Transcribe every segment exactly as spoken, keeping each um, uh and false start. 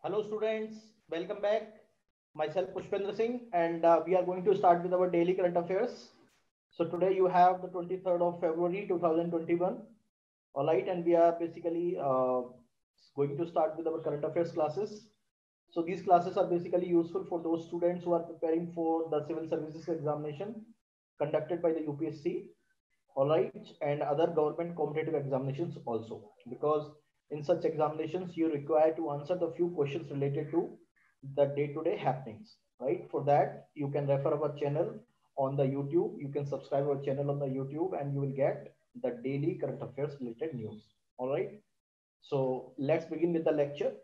Hello students, welcome back. Myself Pushpendra Singh and uh, we are going to start with our daily current affairs. So today you have the twenty-third of February two thousand twenty-one. All right, and we are basically uh, going to start with our current affairs classes. So these classes are basically useful for those students who are preparing for the civil services examination conducted by the U P S C, all right, and other government competitive examinations also, because in such examinations you require to answer the few questions related to the day-to-day happenings, right? For that you can refer our channel on the YouTube. You can subscribe our channel on the YouTube and you will get the daily current affairs related news. All right, so let's begin with the lecture.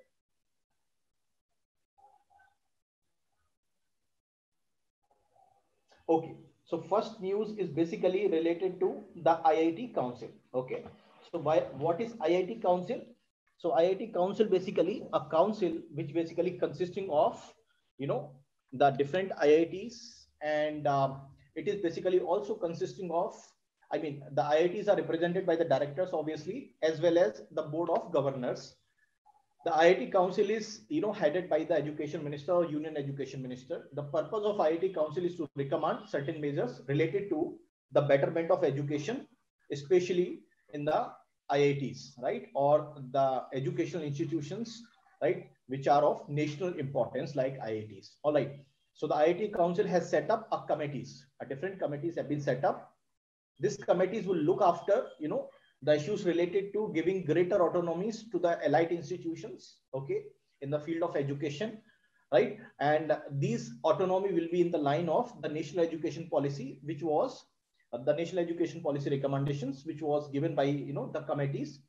Okay, so first news is basically related to the I I T Council. Okay, so why, what is I I T Council? So I I T Council basically a council which basically consisting of, you know, the different I I Ts, and um, it is basically also consisting of, I mean, the I I Ts are represented by the directors obviously, as well as the board of governors. The I I T Council is, you know, headed by the Education Minister or Union Education Minister. The purpose of I I T Council is to recommend certain measures related to the betterment of education, especially in the I I Ts, right, or the educational institutions, right, which are of national importance like I I Ts. All right. So the I I T Council has set up a committees. A different committees have been set up. These committees will look after, you know, the issues related to giving greater autonomies to the elite institutions, okay, in the field of education, right? And these autonomy will be in the line of the national education policy, which was uh, the national education policy recommendations, which was given by, you know, the committees.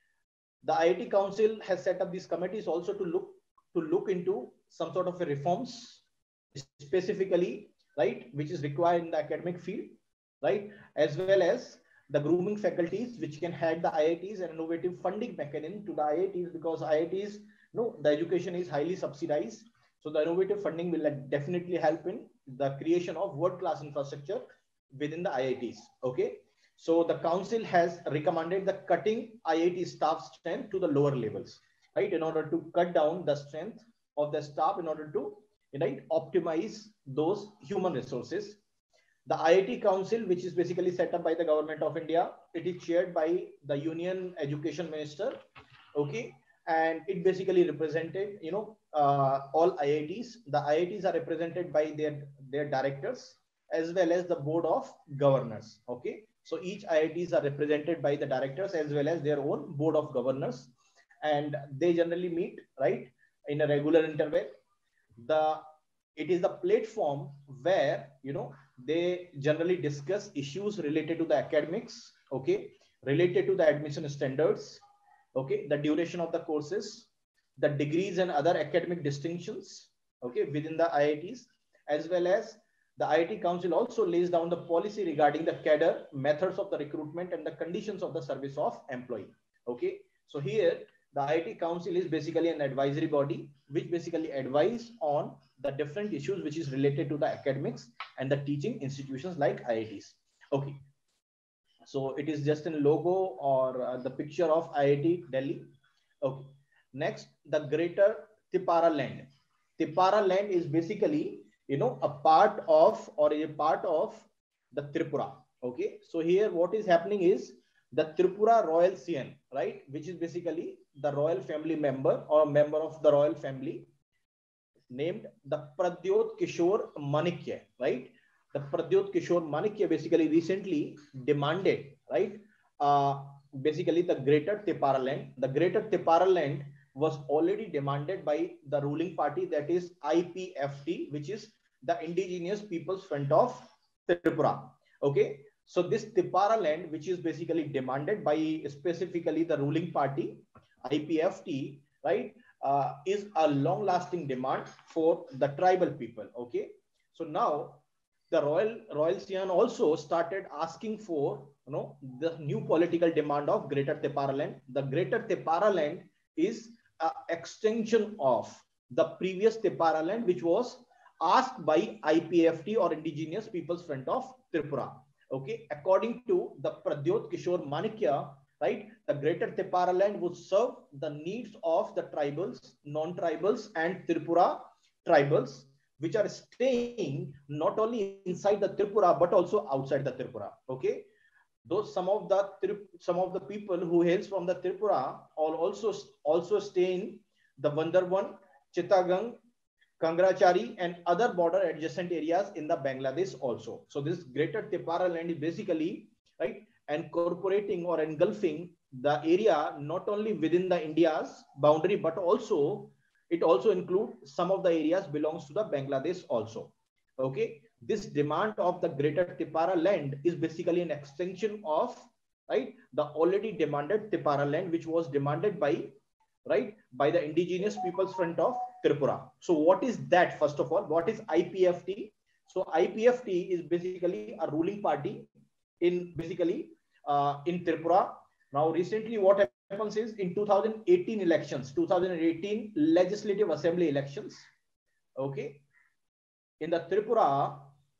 The I I T Council has set up these committees also to look to look into some sort of a reforms specifically, right, which is required in the academic field, right, as well as the grooming faculties which can head the I I Ts, and innovative funding mechanism to the I I Ts, because I I Ts, you know, the education is highly subsidized. So the innovative funding will definitely help in the creation of world-class infrastructure within the I I Ts. Okay. So the council has recommended the cutting I I T staff strength to the lower levels, right, in order to cut down the strength of the staff in order to, right, optimize those human resources. The I I T Council, which is basically set up by the government of India, it is chaired by the Union Education Minister, okay, and it basically represented, you know, uh, all I I Ts. The I I Ts are represented by their their directors as well as the board of governors, okay. So each I I Ts are represented by the directors as well as their own board of governors, and they generally meet, right, in a regular interval. The It is the platform where, you know, they generally discuss issues related to the academics, okay, related to the admission standards, okay, the duration of the courses, the degrees and other academic distinctions, okay, within the I I Ts, as well as the I I T Council also lays down the policy regarding the cadre, methods of the recruitment, and the conditions of the service of employee. Okay, so here the I I T Council is basically an advisory body which basically advise on the different issues which is related to the academics and the teaching institutions like I I Ts. Okay, so it is just a logo or uh, the picture of I I T Delhi. Okay, next, the Greater Tipara Land. Tipara Land is basically, you know, a part of or a part of the Tripura. Okay, so here what is happening is the Tripura Royal Sian, right, which is basically the royal family member or member of the royal family, named the Pradyot Kishore Manikya, right? The Pradyot Kishore Manikya basically recently demanded, right? Uh, basically, the Greater Tipara Land. The Greater Tipara Land was already demanded by the ruling party, that is I P F T, which is the Indigenous People's Front of Tripura. Okay, so this Tipara land, which is basically demanded by specifically the ruling party, I P F T, right, uh, is a long-lasting demand for the tribal people. Okay, so now the royal royal Sian also started asking for, you know, the new political demand of Greater Tipara land. The Greater Tipara land is an extension of the previous Tipara land, which was asked by I P F T or Indigenous People's Front of Tripura. Okay, according to the Pradyot Kishore Manikya, right, the Greater Tripara land would serve the needs of the tribals, non-tribals, and Tripura tribals, which are staying not only inside the Tripura but also outside the Tripura. Okay, those some of the some of the people who hails from the Tripura all also also stay in the Vandarban, Chittagong, Kangrachari, and other border adjacent areas in the Bangladesh also. So this Greater Tripara land is basically, right, incorporating or engulfing the area not only within the India's boundary, but also it also includes some of the areas belongs to the Bangladesh also. Okay, this demand of the Greater Tripara land is basically an extension of, right, the already demanded Tripara land, which was demanded by, right, by the indigenous peoples front of Tripura. So what is that? First of all, what is I P F T? So I P F T is basically a ruling party in basically uh, in Tripura. Now recently what happens is in two thousand eighteen elections, two thousand eighteen legislative assembly elections, okay, in the Tripura,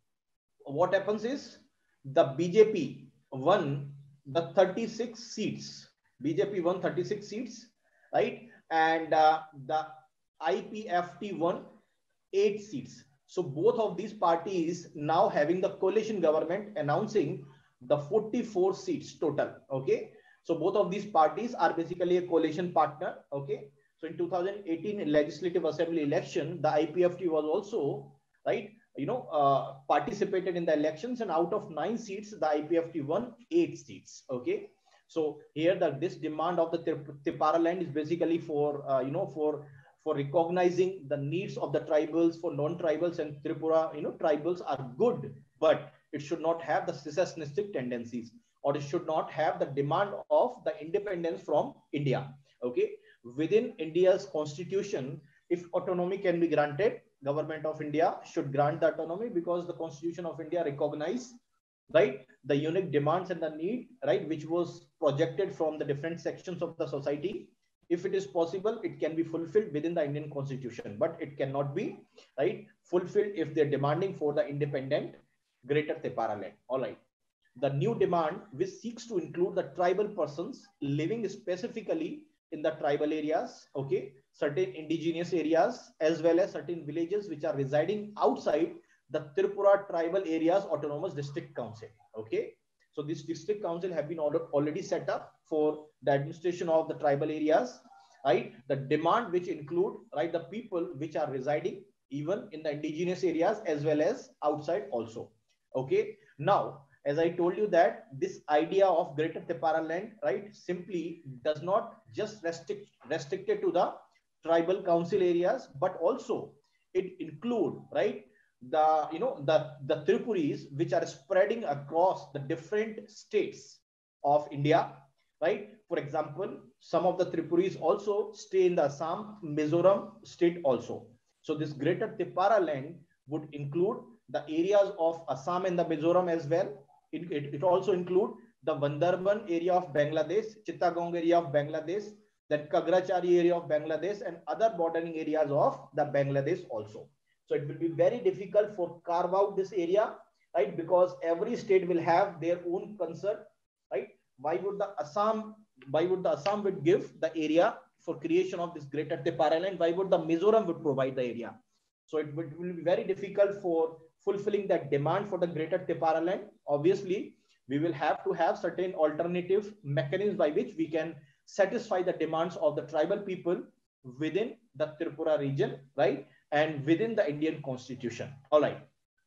what happens is the B J P won the thirty-six seats. B J P won thirty-six seats, right? And uh, the I P F T won eight seats. So both of these parties now having the coalition government announcing the forty-four seats total. Okay. So both of these parties are basically a coalition partner. Okay. So in two thousand eighteen legislative assembly election, the I P F T was also, right, you know, uh, participated in the elections, and out of nine seats, the I P F T won eight seats. Okay. So here the this demand of the Tripara land is basically for, uh, you know, for for recognizing the needs of the tribals, for non-tribals, and Tripura, you know, tribals are good, but it should not have the secessionistic tendencies, or it should not have the demand of the independence from India. Okay. Within India's constitution, if autonomy can be granted, government of India should grant the autonomy, because the constitution of India recognize, right, the unique demands and the need, right, which was projected from the different sections of the society. If it is possible, it can be fulfilled within the Indian constitution, but it cannot be, right, fulfilled if they're demanding for the independent Greater Tripara land. All right. The new demand, which seeks to include the tribal persons living specifically in the tribal areas, okay, certain indigenous areas, as well as certain villages which are residing outside the Tripura tribal areas autonomous district council. Okay. So this district council have been already set up for the administration of the tribal areas, right? The demand which include, right, the people which are residing even in the indigenous areas as well as outside also. Okay. Now, as I told you that this idea of Greater Tripara land, right, simply does not just restrict restricted to the tribal council areas, but also it include, right, the, you know, the the Tripuris which are spreading across the different states of India, right? For example, some of the Tripuris also stay in the Assam, Mizoram state also. So this Greater Tripara land would include the areas of Assam and the Mizoram as well. It, it, it also include the Vandarban area of Bangladesh, Chittagong area of Bangladesh, then Kangrachari area of Bangladesh, and other bordering areas of the Bangladesh also. So it will be very difficult for carve out this area, right? Because every state will have their own concern, right? Why would the Assam, why would the Assam would give the area for creation of this Greater Tripara land? Why would the Mizoram would provide the area? So it will be very difficult for fulfilling that demand for the Greater Tripara land. Obviously, we will have to have certain alternative mechanisms by which we can satisfy the demands of the tribal people within the Tripura region, right? And within the Indian constitution. All right.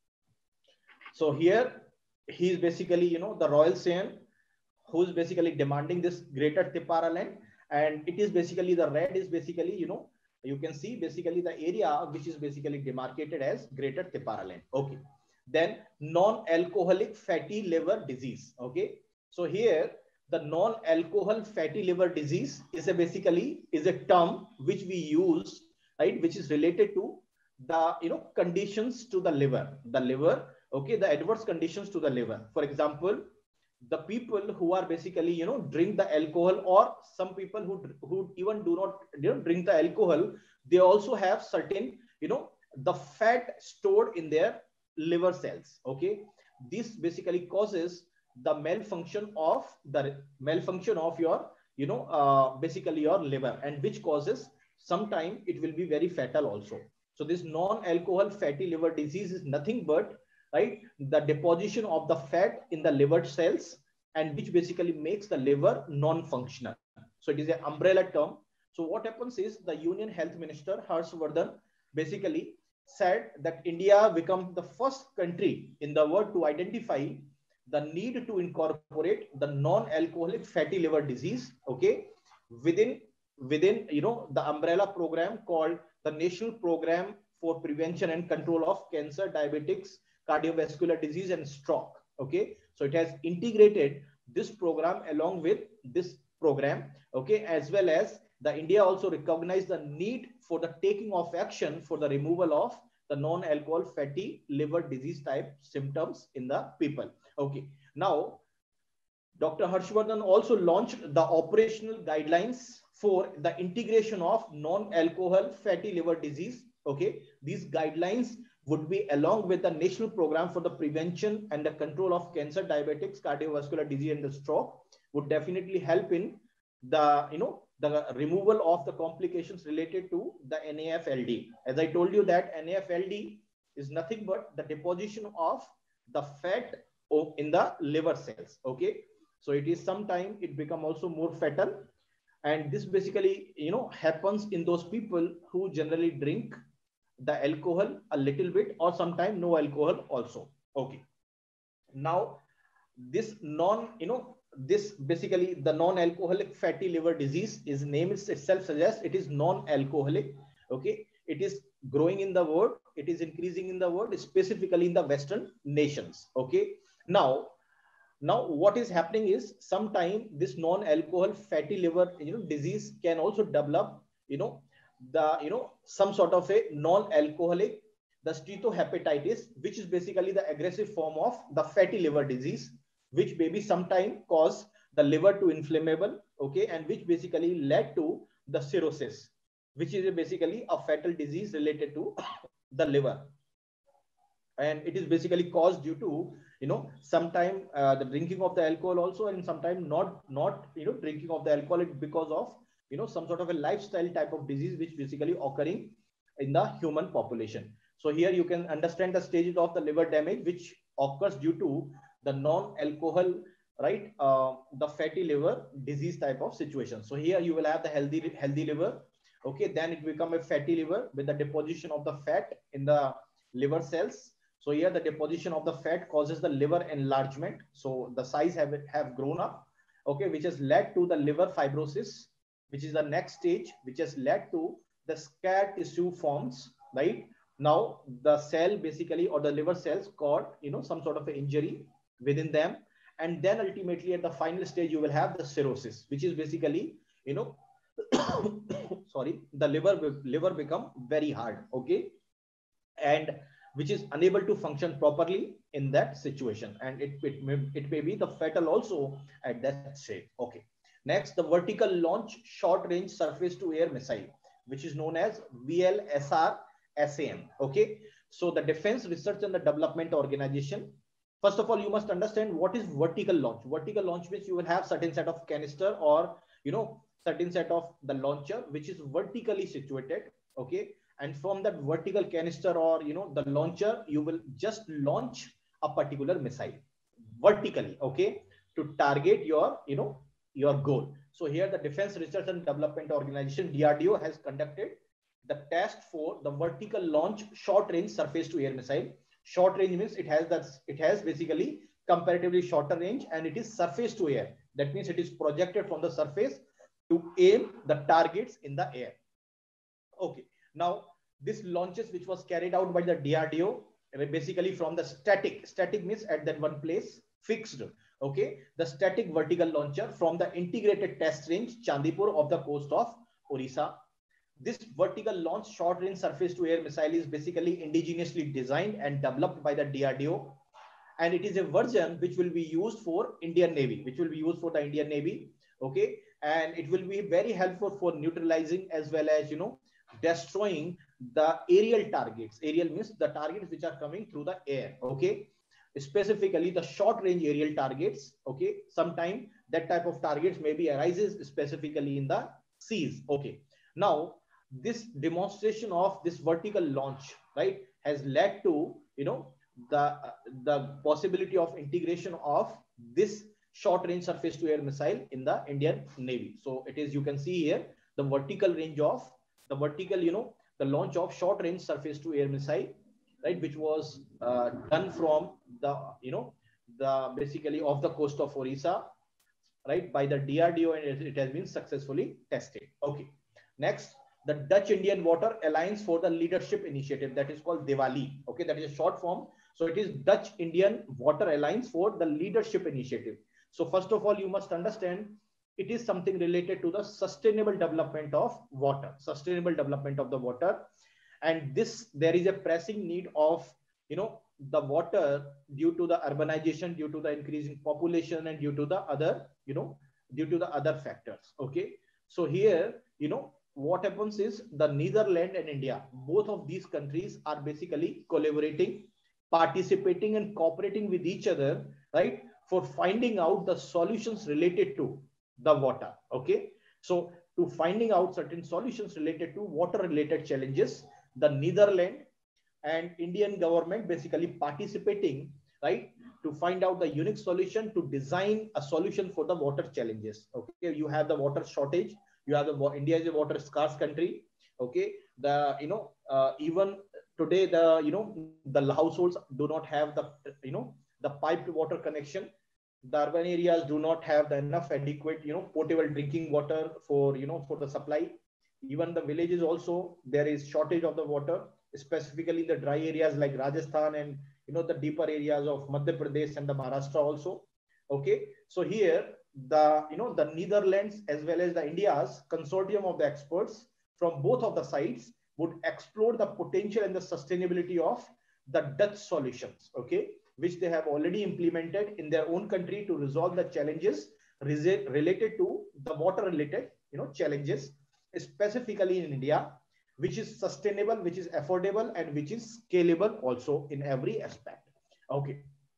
So here he is basically, you know, the Royal Saiyan who's basically demanding this Greater Tripara land. And it is basically the red is basically, you know, you can see basically the area which is basically demarcated as Greater Tripara land. Okay. Then non-alcoholic fatty liver disease. Okay. So here the non-alcohol fatty liver disease is a basically is a term which we use, right, which is related to the, you know, conditions to the liver, the liver. Okay. The adverse conditions to the liver. For example, the people who are basically, you know, drink the alcohol, or some people who, who even do not, you know, drink the alcohol, they also have certain, you know, the fat stored in their liver cells. Okay. This basically causes the malfunction of the malfunction of your, you know, uh, basically your liver, and which causes sometime it will be very fatal also. So this non-alcohol fatty liver disease is nothing but, right, the deposition of the fat in the liver cells, and which basically makes the liver non-functional. So it is an umbrella term. So what happens is the Union Health Minister Harshvardhan basically said that India becomes the first country in the world to identify the need to incorporate the non-alcoholic fatty liver disease, okay, within within you know the umbrella program called the National Program for Prevention and Control of Cancer, Diabetics, Cardiovascular Disease, and Stroke. Okay, so it has integrated this program along with this program, okay, as well as the India also recognized the need for the taking of action for the removal of the non-alcohol fatty liver disease type symptoms in the people. Okay, now Doctor Harshvardhan also launched the operational guidelines for the integration of non-alcohol fatty liver disease. Okay, these guidelines would be along with the National Program for the Prevention and the Control of Cancer, Diabetics, Cardiovascular Disease, and the Stroke, would definitely help in the, you know, the removal of the complications related to the N A F L D. As I told you that N A F L D is nothing but the deposition of the fat in the liver cells. Okay, so it is sometime it become also more fatal, and this basically, you know, happens in those people who generally drink the alcohol a little bit, or sometimes no alcohol also. Okay, now this non, you know, this basically the non-alcoholic fatty liver disease, is name itself suggests it is non-alcoholic. Okay, it is growing in the world, it is increasing in the world, specifically in the Western nations. Okay, now now what is happening is sometime this non-alcohol fatty liver, you know, disease can also develop, you know, the, you know, some sort of a non-alcoholic, the steatohepatitis, which is basically the aggressive form of the fatty liver disease, which maybe sometime cause the liver to inflammable. Okay, and which basically led to the cirrhosis, which is basically a fatal disease related to the liver, and it is basically caused due to, you know, sometime uh, the drinking of the alcohol also, and sometime not not you know, drinking of the alcohol because of, you know, some sort of a lifestyle type of disease which basically occurring in the human population. So here you can understand the stages of the liver damage which occurs due to the non-alcohol, right, uh, the fatty liver disease type of situation. So here you will have the healthy healthy liver. Okay, then it become a fatty liver with the deposition of the fat in the liver cells. So here the deposition of the fat causes the liver enlargement. So the size have, have grown up, okay, which has led to the liver fibrosis, which is the next stage, which has led to the scar tissue forms, right? Now the cell basically, or the liver cells got, you know, some sort of an injury within them. And then ultimately at the final stage, you will have the cirrhosis, which is basically, you know, sorry, the liver, liver become very hard, okay? And which is unable to function properly in that situation, and it, it, may, it may be the fatal also at that stage. Okay, next, the vertical launch short range surface to air missile, which is known as V L S R S A M. Okay, so the Defense Research and the Development Organization, first of all, you must understand what is vertical launch. Vertical launch means you will have certain set of canister, or, you know, certain set of the launcher which is vertically situated. Okay, and from that vertical canister, or, you know, the launcher, you will just launch a particular missile vertically, okay, to target your, you know, your goal. So here the Defense Research and Development Organization, D R D O, has conducted the test for the vertical launch short range surface to air missile. Short range means it has that, it has basically comparatively shorter range, and it is surface to air. That means it is projected from the surface to aim the targets in the air. Okay, now this launches which was carried out by the D R D O, basically from the static, static means at that one place, fixed. Okay, the static vertical launcher from the integrated test range Chandipur of the coast of Orissa. This vertical launch short range surface to air missile is basically indigenously designed and developed by the D R D O, and it is a version which will be used for Indian Navy, which will be used for the Indian Navy. Okay, and it will be very helpful for neutralizing as well as, you know, destroying the aerial targets. Aerial means the targets which are coming through the air. Okay, specifically the short range aerial targets. Okay, sometime that type of targets maybe arises specifically in the seas. Okay, now this demonstration of this vertical launch, right, has led to, you know, the the possibility of integration of this short range surface to air missile in the Indian Navy. So it is, you can see here, the vertical range of the vertical, you know, the launch of short range surface to air missile, right, which was uh, done from the, you know, the basically off the coast of Orissa, right, by the D R D O, and it, it has been successfully tested. Okay, next, the Dutch Indian Water Alliance for the Leadership Initiative, that is called Diwali. Okay, that is a short form. So it is Dutch Indian Water Alliance for the Leadership Initiative. So first of all, you must understand it is something related to the sustainable development of water, sustainable development of the water. And this, there is a pressing need of, you know, the water due to the urbanization, due to the increasing population, and due to the other, you know, due to the other factors. Okay, so here, you know, what happens is the Netherlands and India, both of these countries are basically collaborating, participating and cooperating with each other, right, for finding out the solutions related to the water. Okay, so to finding out certain solutions related to water related challenges, the Netherlands and Indian government basically participating, right, to find out the unique solution to design a solution for the water challenges. Okay, you have the water shortage, you have the India is a water scarce country. Okay, the, you know, uh, even today the, you know, the households do not have the, you know, the piped water connection. The urban areas do not have the enough adequate, you know, potable drinking water for, you know, for the supply. Even the villages also, there is shortage of the water, specifically the dry areas like Rajasthan and, you know, the deeper areas of Madhya Pradesh and the Maharashtra also. Okay, so here the, you know, the Netherlands as well as the India's consortium of the experts from both of the sides would explore the potential and the sustainability of the Dutch solutions. Okay, which they have already implemented in their own country to resolve the challenges related to the water related, you know, challenges, specifically in India, which is sustainable, which is affordable, and which is scalable also in every aspect. Okay,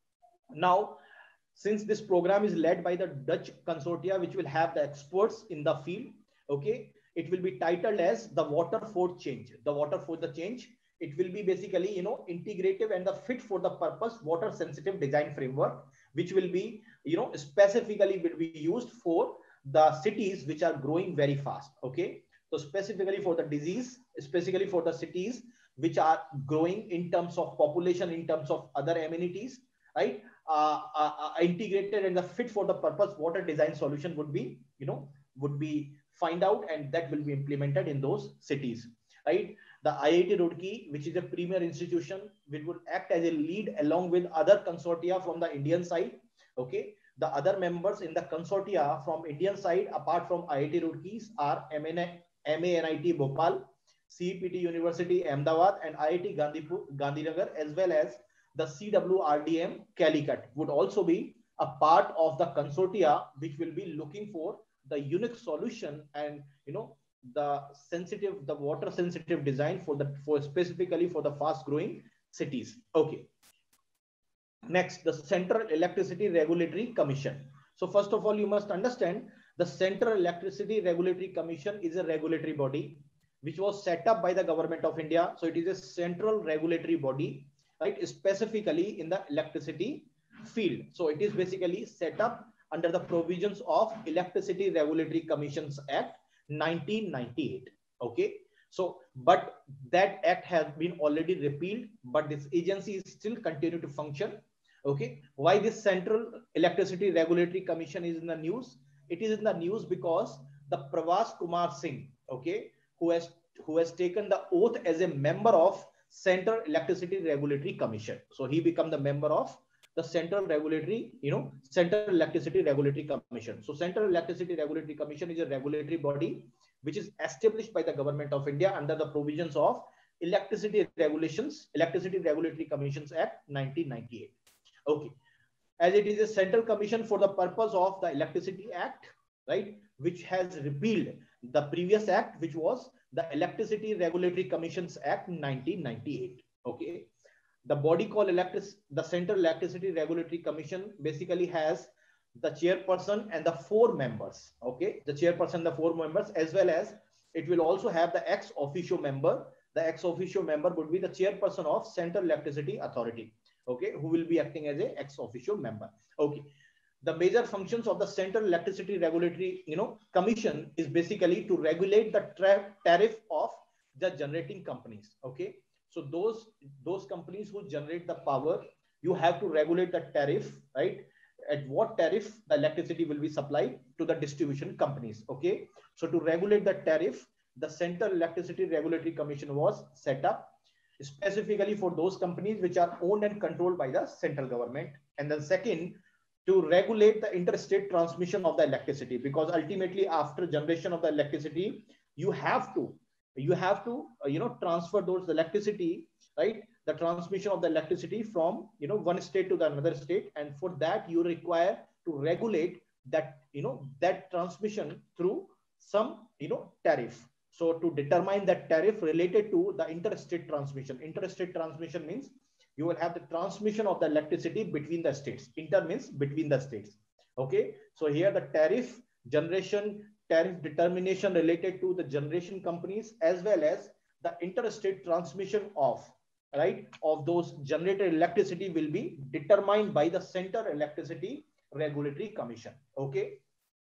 now since this program is led by the Dutch consortia, which will have the experts in the field, okay, it will be titled as the Water for Change. The Water for the Change. It will be basically, you know, integrative and the fit for the purpose water sensitive design framework, which will be, you know, specifically will be used for the cities which are growing very fast. Okay, so specifically for the disease, specifically for the cities which are growing in terms of population, in terms of other amenities, right? Uh, uh, uh, integrated and the fit for the purpose water design solution would be, you know, would be find out, and that will be implemented in those cities, right? The I I T Roorkee, which is a premier institution, which would act as a lead along with other consortia from the Indian side. Okay, the other members in the consortia from Indian side, apart from I I T Roorkee, are M A N I T Bhopal, C E P T University Ahmedabad, and I I T Gandhinagar, as well as the C W R D M Calicut would also be a part of the consortia, which will be looking for the unique solution and, you know, the sensitive, the water sensitive design for the, for specifically for the fast growing cities. Okay. Next, the Central Electricity Regulatory Commission. So first of all, you must understand the Central Electricity Regulatory Commission is a regulatory body which was set up by the government of India. So it is a central regulatory body, right, specifically in the electricity field. So it is basically set up under the provisions of Electricity Regulatory Commissions Act nineteen ninety-eight. Okay, so but that act has been already repealed, but this agency is still continue to function. Okay, why this Central Electricity Regulatory Commission is in the news? It is in the news because the Pravas Kumar Singh, okay, who has who has taken the oath as a member of Central Electricity Regulatory Commission. So he become the member of the Central Regulatory, you know, Central Electricity Regulatory Commission. So Central Electricity Regulatory Commission is a regulatory body which is established by the government of India under the provisions of Electricity Regulations, Electricity Regulatory Commissions Act nineteen ninety-eight. Okay, as it is a central commission for the purpose of the Electricity Act, right, which has repealed the previous act, which was the Electricity Regulatory Commissions Act nineteen ninety-eight. Okay. The body called electric, the Central Electricity Regulatory Commission basically has the chairperson and the four members. Okay, the chairperson, the four members, as well as it will also have the ex officio member. The ex officio member would be the chairperson of Central Electricity Authority. Okay, who will be acting as a ex officio member. Okay, the major functions of the Central Electricity Regulatory, you know, Commission is basically to regulate the tariff of the generating companies. Okay, so those those companies who generate the power, you have to regulate the tariff, right? At what tariff the electricity will be supplied to the distribution companies. Okay, so to regulate the tariff, the Central Electricity Regulatory Commission was set up specifically for those companies which are owned and controlled by the central government. And then second, to regulate the interstate transmission of the electricity, because ultimately after generation of the electricity, you have to you have to uh, you know transfer those electricity, right? The transmission of the electricity from, you know, one state to the another state, and for that you require to regulate that, you know, that transmission through some, you know, tariff. So to determine that tariff related to the interstate transmission, interstate transmission means you will have the transmission of the electricity between the states. Inter means between the states. Okay, so here the tariff generation, tariff determination related to the generation companies, as well as the interstate transmission of, right, of those generated electricity will be determined by the Central Electricity Regulatory Commission. Okay,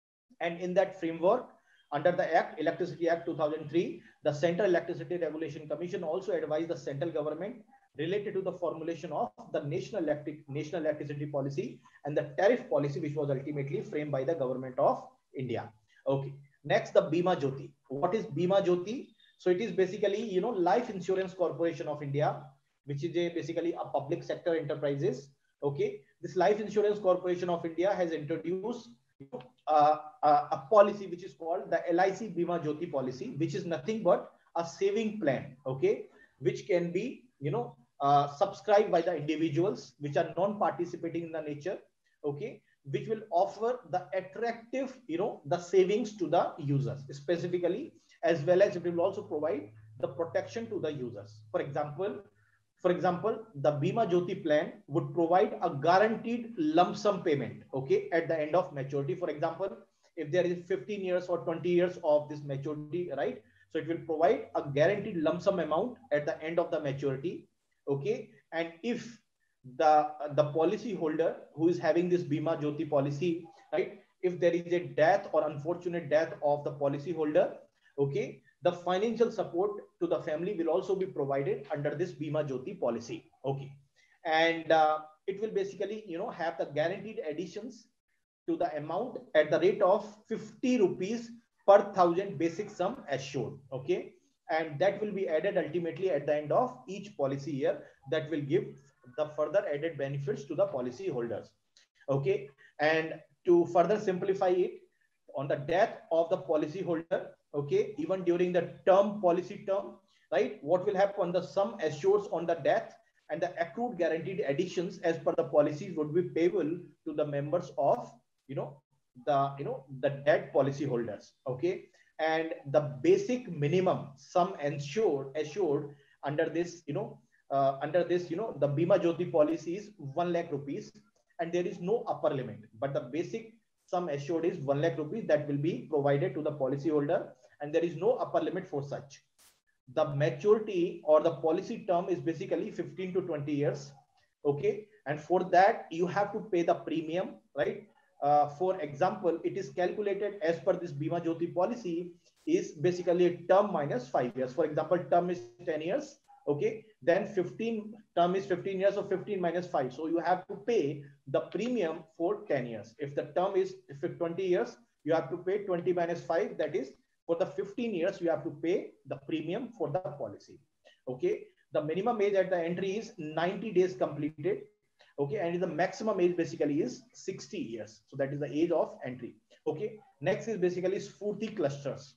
and in that framework, under the Act, Electricity Act two thousand three, the Central Electricity Regulation Commission also advised the central government related to the formulation of the national electric national electricity policy and the tariff policy, which was ultimately framed by the government of India. Okay, next, the Bima Jyoti. What is Bima Jyoti? So it is basically, you know, Life Insurance Corporation of India, which is a basically a public sector enterprises. Okay, this Life Insurance Corporation of India has introduced uh, a, a policy which is called the L I C Bima Jyoti policy, which is nothing but a saving plan. Okay, which can be, you know, uh, subscribed by the individuals which are non-participating in the nature. Okay, which will offer the attractive, you know, the savings to the users specifically, as well as it will also provide the protection to the users. For example, For example, the Bima Jyoti plan would provide a guaranteed lump sum payment, okay, at the end of maturity. For example, if there is fifteen years or twenty years of this maturity, right? So it will provide a guaranteed lump sum amount at the end of the maturity, okay? And if the, the policy holder who is having this Bima Jyoti policy, right, if there is a death or unfortunate death of the policy holder, okay, the financial support to the family will also be provided under this Bima Jyoti policy. Okay, and uh, it will basically, you know, have the guaranteed additions to the amount at the rate of fifty rupees per thousand basic sum assured. Okay, and that will be added ultimately at the end of each policy year. That will give the further added benefits to the policy holders. Okay, and to further simplify it, on the death of the policy holder, okay, even during the term policy term, right, what will happen, the sum assured on the death and the accrued guaranteed additions as per the policies would be payable to the members of, you know, the, you know, the dead policy holders. Okay, and the basic minimum sum assured assured under this, you know, uh, under this, you know, the Bima Jyoti policy is one lakh rupees, and there is no upper limit, but the basic sum assured is one lakh rupees that will be provided to the policy holder, and there is no upper limit for such. The maturity or the policy term is basically fifteen to twenty years. Okay, and for that you have to pay the premium, right? Uh, for example, it is calculated as per this Bima Jyoti policy is basically a term minus five years. For example, term is ten years. Okay, then fifteen term is fifteen years, so fifteen minus five. So you have to pay the premium for ten years. If the term is twenty years, you have to pay twenty minus five. That is, for the fifteen years, you have to pay the premium for the policy. Okay, the minimum age at the entry is ninety days completed. Okay, and the maximum age basically is sixty years. So that is the age of entry. Okay, next is basically Sphurti clusters.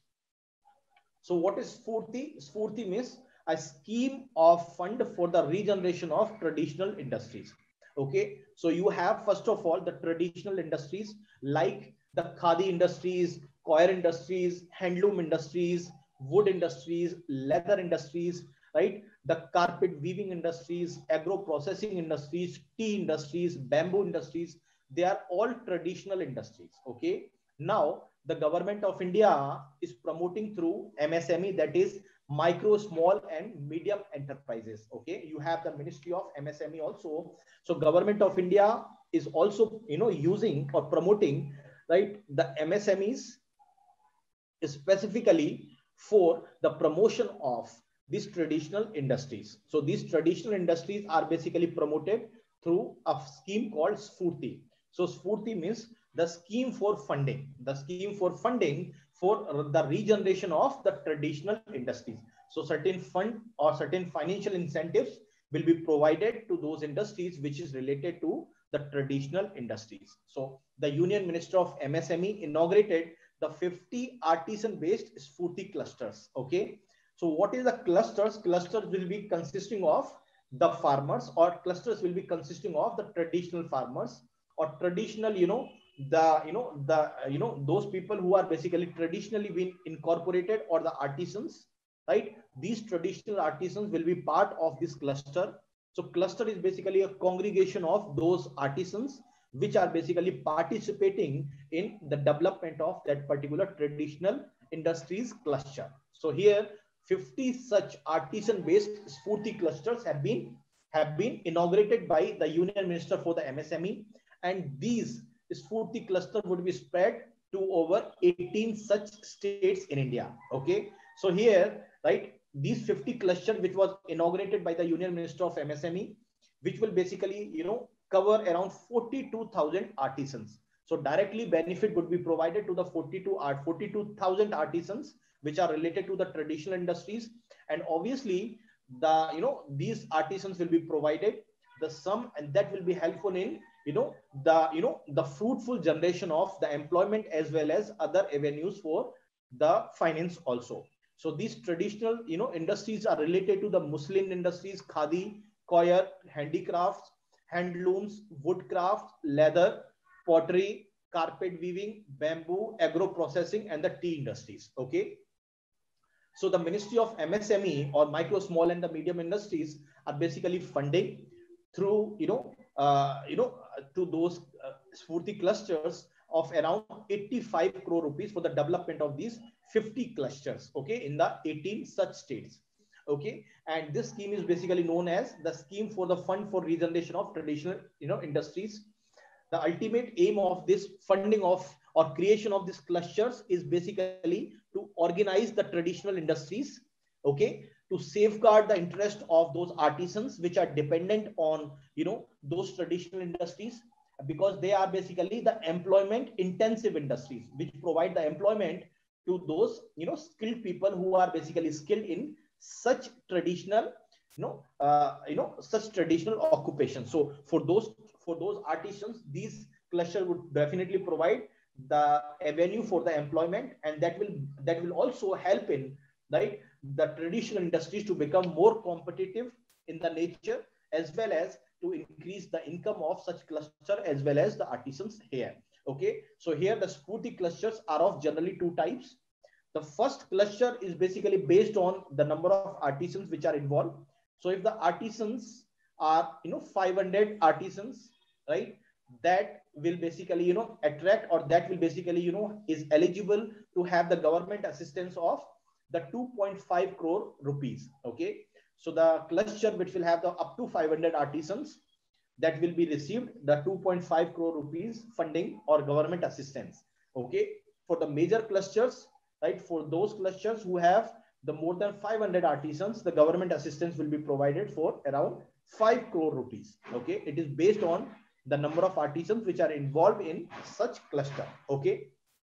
So what is Sphurti? Sphurti means a scheme of fund for the regeneration of traditional industries. Okay, so you have first of all the traditional industries like the khadi industries, coir industries, handloom industries, wood industries, leather industries, right? the carpet weaving industries, agro processing industries, tea industries, bamboo industries, they are all traditional industries. Okay. Now the government of India is promoting through M S M E, that is micro, small and medium enterprises. Okay. You have the Ministry of M S M E also. So government of India is also, you know, using or promoting, right, the M S M Es specifically for the promotion of these traditional industries. So these traditional industries are basically promoted through a scheme called Sphurti. So Sphurti means the scheme for funding, the scheme for funding for the regeneration of the traditional industries. So certain fund or certain financial incentives will be provided to those industries which is related to the traditional industries. So the Union Minister of M S M E inaugurated the fifty artisan based Sphurti clusters. Okay. So what is the clusters? Clusters will be consisting of the farmers, or clusters will be consisting of the traditional farmers or traditional, you know, the, you know, the, you know, those people who are basically traditionally been incorporated, or the artisans, right? These traditional artisans will be part of this cluster. So cluster is basically a congregation of those artisans which are basically participating in the development of that particular traditional industries cluster. So here fifty such artisan based Sphurti clusters have been have been inaugurated by the Union Minister for the M S M E, and these Sphurti cluster would be spread to over eighteen such states in India. Okay. So here, right, these fifty clusters which was inaugurated by the Union Minister of M S M E, which will basically, you know, cover around forty-two thousand artisans. So directly benefit would be provided to the forty-two thousand artisans which are related to the traditional industries. And obviously the, you know, these artisans will be provided the sum, and that will be helpful in, you know, the, you know, the fruitful generation of the employment as well as other avenues for the finance also. So these traditional, you know, industries are related to the Muslim industries, khadi, coir, handicrafts, handlooms, woodcraft, leather, pottery, carpet weaving, bamboo, agro processing, and the tea industries. Okay. So the Ministry of M S M E, or micro, small, and the medium industries, are basically funding through, you know, uh, you know, to those uh, Sphurti clusters of around eighty-five crore rupees for the development of these fifty clusters. Okay, in the eighteen such states. Okay, and this scheme is basically known as the Scheme for the Fund for Regeneration of Traditional, you know, Industries. The ultimate aim of this funding of or creation of these clusters is basically to organize the traditional industries, okay, to safeguard the interest of those artisans which are dependent on, you know, those traditional industries, because they are basically the employment intensive industries which provide the employment to those, you know, skilled people who are basically skilled in such traditional, you know, uh, you know, such traditional occupations. So for those for those artisans, these cluster would definitely provide the avenue for the employment, and that will that will also help in, right, the traditional industries to become more competitive in the nature, as well as to increase the income of such cluster as well as the artisans here. Okay, so here the Sphurti clusters are of generally two types. The first cluster is basically based on the number of artisans which are involved. So if the artisans are, you know, five hundred artisans, right, that will basically, you know, attract, or that will basically, you know, is eligible to have the government assistance of the two point five crore rupees. Okay, so the cluster which will have the up to five hundred artisans, that will be received the two point five crore rupees funding or government assistance. Okay, for the major clusters, right, for those clusters who have the more than five hundred artisans, the government assistance will be provided for around five crore rupees. Okay, it is based on the number of artisans which are involved in such cluster. Okay,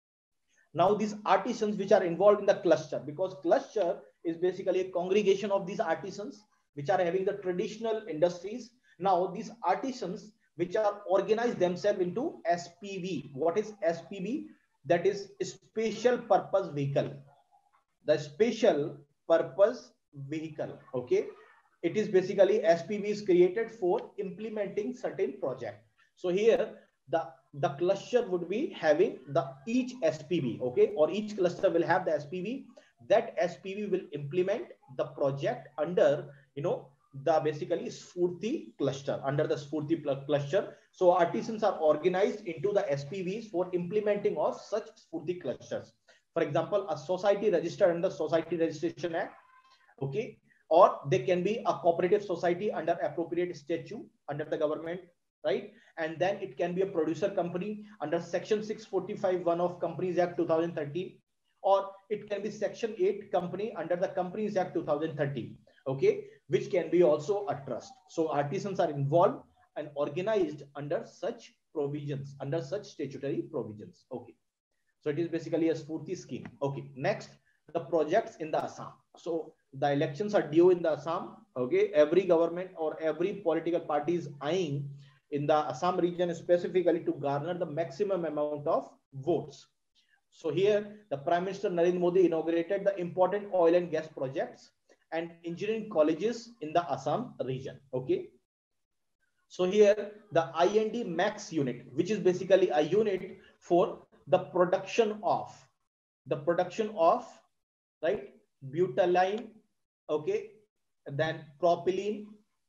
now these artisans which are involved in the cluster, because cluster is basically a congregation of these artisans which are having the traditional industries. Now these artisans which are organized themselves into S P V. What is S P V? That is special purpose vehicle. The special purpose vehicle. Okay, it is basically S P V is created for implementing certain project. So here the the cluster would be having the each S P V. Okay, or each cluster will have the S P V. That S P V will implement the project under you know, the basically Sphurti cluster, under the Sphurti cluster. So artisans are organized into the S P Vs for implementing of such Sphurti clusters. For example, a society registered under Society Registration Act, okay, or they can be a cooperative society under appropriate statute under the government, right? And then it can be a producer company under Section six forty-five one of Companies Act two thousand thirteen, or it can be Section eight company under the Companies Act two thousand thirteen, okay, which can be also a trust. So artisans are involved and organized under such provisions, under such statutory provisions, okay. So it is basically a Sphurti scheme. Okay, next, the projects in the Assam. So the elections are due in the Assam, okay. Every government or every political party is eyeing in the Assam region specifically to garner the maximum amount of votes. So here the Prime Minister Narendra Modi inaugurated the important oil and gas projects and engineering colleges in the Assam region, okay. So here the I N D Max unit, which is basically a unit for the production of the production of right butylene, okay, then propylene,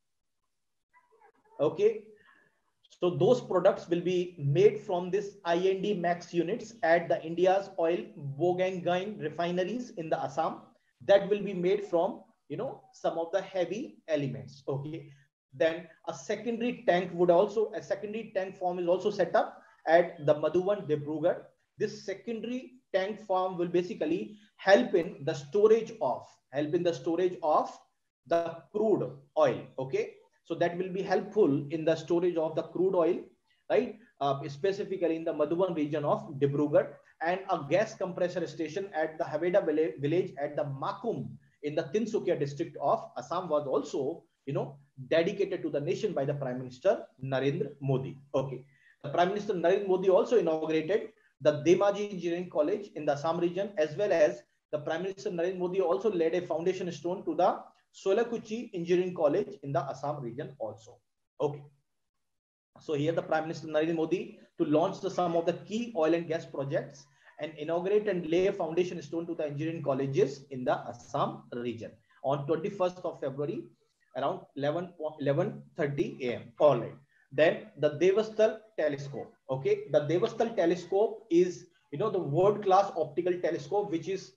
okay. So those products will be made from this I N D Max units at the India's oil Bougainville refineries in the Assam. That will be made from, you know, some of the heavy elements, okay. Then a secondary tank would also, a secondary tank farm is also set up at the Madhuban, Dibrugarh. This secondary tank farm will basically help in the storage of, help in the storage of the crude oil, okay. So that will be helpful in the storage of the crude oil, right? Uh, specifically in the Madhuban region of Dibrugarh, and a gas compressor station at the Haveda village at the Makum in the Tinsukia district of Assam was also, you know, dedicated to the nation by the Prime Minister Narendra Modi. Okay. The Prime Minister Narendra Modi also inaugurated the Dhemaji Engineering College in the Assam region, as well as the Prime Minister Narendra Modi also laid a foundation stone to the Solakuchi Engineering College in the Assam region also. Okay. So here the Prime Minister Narendra Modi to launch the, some of the key oil and gas projects and inaugurate and lay a foundation stone to the engineering colleges in the Assam region on twenty-first of February around eleven thirty a m All right. Then the Devastal telescope. Okay. The Devastal telescope is, you know, the world-class optical telescope, which is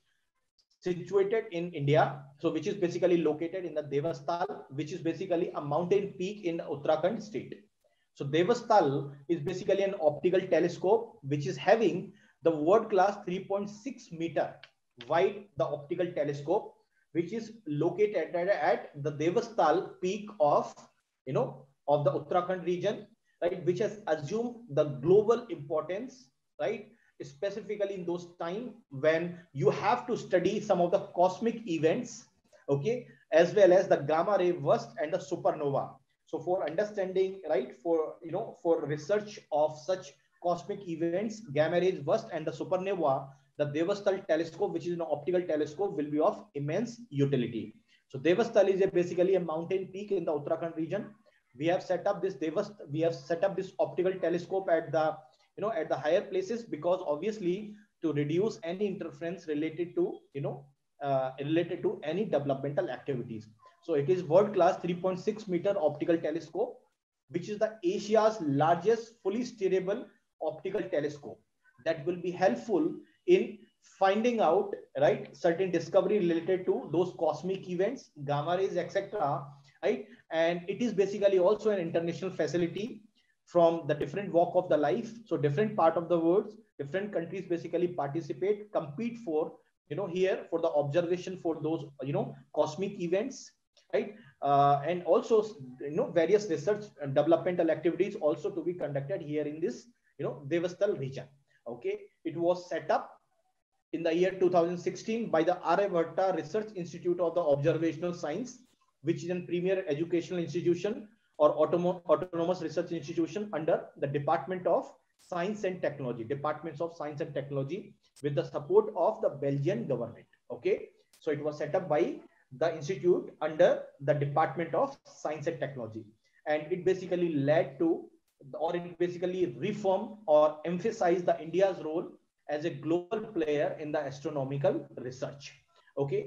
situated in India. So which is basically located in the Devastal, which is basically a mountain peak in Uttarakhand state. So Devastal is basically an optical telescope, which is having the world-class three point six meter wide, the optical telescope, which is located at the Devastal peak of, you know, of the Uttarakhand region, right, which has assumed the global importance, right, specifically in those times when you have to study some of the cosmic events, okay, as well as the gamma ray burst and the supernova. So for understanding, right, for, you know, for research of such cosmic events, gamma rays burst and the supernova, the Devastal telescope, which is an optical telescope, will be of immense utility. So Devastal is a basically a mountain peak in the Uttarakhand region. We have set up this Devast, we have set up this optical telescope at the, you know, at the higher places, because obviously to reduce any interference related to, you know, uh, related to any developmental activities. So it is world-class three point six meter optical telescope, which is the Asia's largest fully steerable optical telescope that will be helpful in finding out, right, certain discovery related to those cosmic events, gamma rays, et cetera. Right, and it is basically also an international facility from the different walk of the life. So different part of the world, different countries basically participate, compete for, you know, here for the observation for those, you know, cosmic events, right, uh, and also, you know, various research and developmental activities also to be conducted here in this, you know, Devastal region. Okay, it was set up in the year two thousand sixteen by the Aryabhatta Research Institute of the Observational Science, which is a premier educational institution or autonomous research institution under the Department of Science and Technology, Departments of Science and Technology, with the support of the Belgian government. Okay, so it was set up by the institute under the Department of Science and Technology, and it basically led to, or it basically reformed or emphasized the India's role as a global player in the astronomical research. Okay,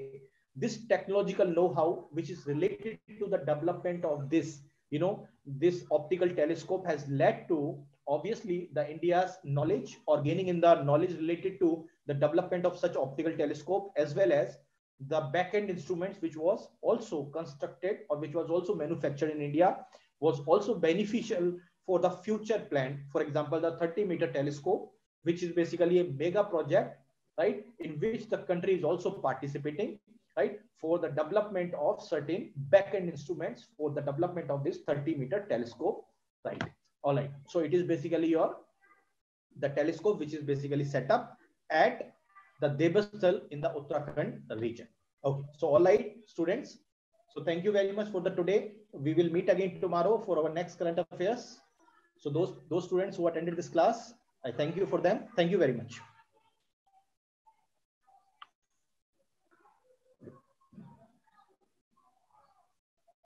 this technological know-how which is related to the development of this, you know, this optical telescope has led to obviously the India's knowledge or gaining in the knowledge related to the development of such optical telescope, as well as the back-end instruments which was also constructed or which was also manufactured in India was also beneficial for the future plan. For example, the thirty meter telescope, which is basically a mega project, right, in which the country is also participating, right, for the development of certain back-end instruments for the development of this thirty meter telescope, right? All right. So it is basically your the telescope which is basically set up at the Debastal in the Uttarakhand region. Okay. So all right, students. So thank you very much for the today. We will meet again tomorrow for our next current affairs. So those those students who attended this class, I thank you for them. Thank you very much.